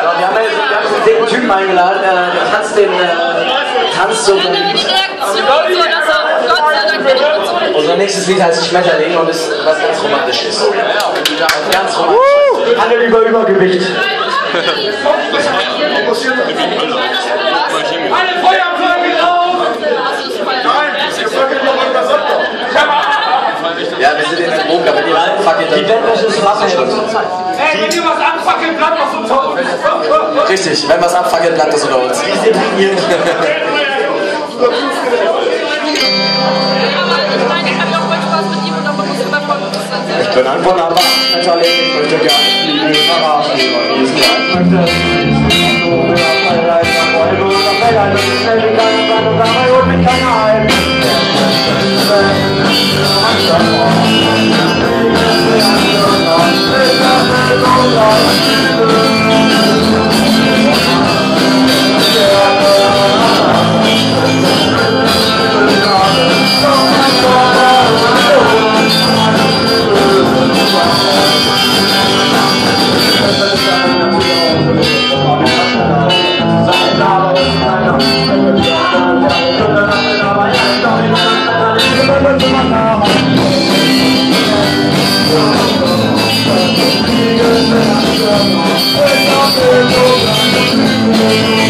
wir haben jetzt einen dicken Typen eingeladen, der tanzt so. Unser nächstes Lied heißt Schmetterling und ist was ganz Romantisches. Ganz romantisch. Handel über Übergewicht. Eine Feuerflagge drauf! Ja, wir sind in der Bunker, wenn ihr anfackelt, die Bettwäsche ist Wasser. Ey, wenn ihr was anfackelt, bleibt was unter uns. Richtig, wenn was abfackelt, bleibt das unter uns. Ich bin ein wunderbarer Schmetterling, ich möchte gerne fliegen, verraten, wie es sein möchte. We'll be right back.